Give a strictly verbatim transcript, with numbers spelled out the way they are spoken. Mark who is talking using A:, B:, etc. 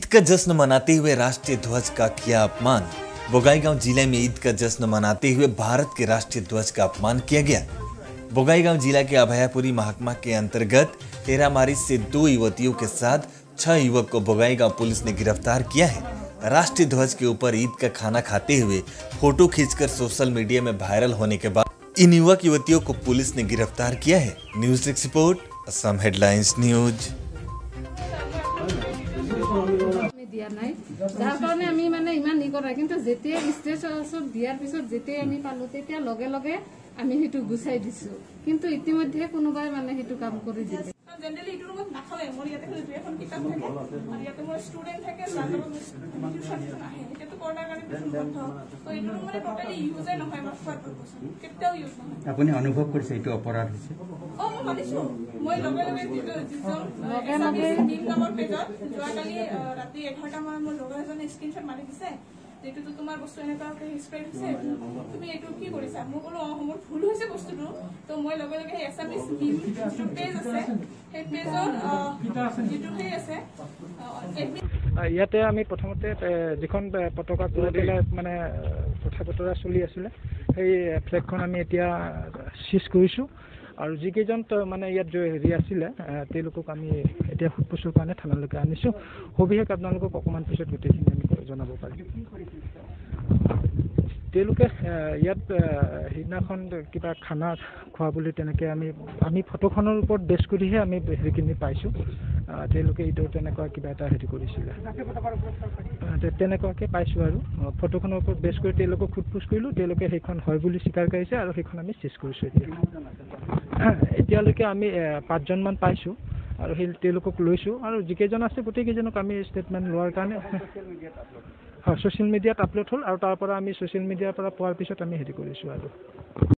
A: का जश्न मनाते हुए राष्ट्रीय ध्वज का किया अपमान। बोगाईगांव जिले में ईद का जश्न मनाते हुए भारत के राष्ट्रीय ध्वज का अपमान किया गया। बोगाईगांव जिला के अभयापुरी महकमा के अंतर्गत तेरामारी से दो युवतियों के साथ छह युवक को बोगाईगांव पुलिस ने गिरफ्तार किया है। राष्ट्रीय ध्वज के ऊपर ईद का खाना खाते हुए फोटो खींचकर सोशल मीडिया में वायरल होने के बाद इन युवक युवतियों को पुलिस ने गिरफ्तार किया है। News desk report, Assam headlines news.
B: दिया নাই যাৰ কাৰণে আমি মানে ইমান ই কৰা কিন্তু যেতিয়া ষ্টেটাছত দিয়াৰ পিছত যেতিয়া আমি পালো তেতিয়া লগে লগে আমি হেতু গুছাই দিছো কিন্তু ইতিমধ্যে কোনোবাই মানে হেতু কাম কৰি দিলে
C: জেনাৰেলি ইটো ৰুমত নাখালে মোৰ ইয়াতে খালি দুই এখন কিতাপ থাকে আৰু ইয়াতে মোৰ ষ্টুডেন্ট থাকে যাৰ টিউচন আহে এতিয়াতো কৰোনাৰ কাৰণে টিউচন বন্ধ তো ইটো ৰুম মানে টোটালি ইউজে নহয় মোৰ খোৱাৰ পাৰপাছ কেতিয়াও ইউজ নহয়। আপুনি অনুভৱ কৰিছে এইটো অপৰাধ হৈছে? অ মই মানিছো। মই লগে লগে যিজন লগে লগে টিম নামৰ পেজত যোৱাকালি ৰাতি এঘাৰটা মানত মোৰ লগৰ এজনে স্ক্ৰীনশ্বট মাৰি দিছে যেটো তোমাৰ বস্তু এনেকুৱাকে স্প্ৰেড হৈছে তুমি এইটো কি কৰিছা মই ক'লো অ মোৰ ভুল হৈছে বস্তুটো তো মই লগে লগে এছএমএছ টিম যিটো পেজ আছে সেই পেজৰ যিটো সেই আছে
D: ইয়াতে আমি প্ৰথমতে যিখন পতাকা তুলিলে মানে কথা বতৰা চলি আছিলে সেই ফ্লেগখন আমি এতিয়া সিজ কৰিছো আৰু যিকেইজন মানে ইয়াত হেৰি আছিলে তেওঁলোকক আমি এতিয়া সুধপুছৰ কাৰণে থানালৈকে আনিছো। সবিশেষ আপোনালোকক অকণমান পিছত গোটেইখিনি আমি জনাব পাৰিম। তেওঁলোকে ইয়াত সেইদিনাখন কিবা খানা খোৱা বুলি তেনেকৈ আমি আমি ফটোখনৰ ওপৰত বেছ কৰিহে আমি হেৰিখিনি পাইছোঁ। তেওঁলোকে এইটো তেনেকুৱা কিবা এটা হেৰি কৰিছিলে তেনেকুৱাকৈ পাইছোঁ আৰু ফটোখনৰ ওপৰত বেছ কৰি তেওঁলোকক সোধপোছ কৰিলোঁ। তেওঁলোকে সেইখন হয় বুলি স্বীকাৰ কৰিছে আৰু সেইখন আমি চিজ কৰিছোঁ। এতিয়া এতিয়ালৈকে আমি পাঁচজনমান পাইছোঁ আৰু সেই তেওঁলোকক লৈছোঁ আৰু যিকেইজন আছে গোটেইকেইজনক আমি ষ্টেটমেণ্ট লোৱাৰ কাৰণে হয় ছ'চিয়েল মিডিয়াত আপলোড হ'ল আৰু তাৰ পৰা আমি ছ'চিয়েল মিডিয়াৰ পৰা পোৱাৰ পিছত আমি হেৰি কৰিছোঁ আৰু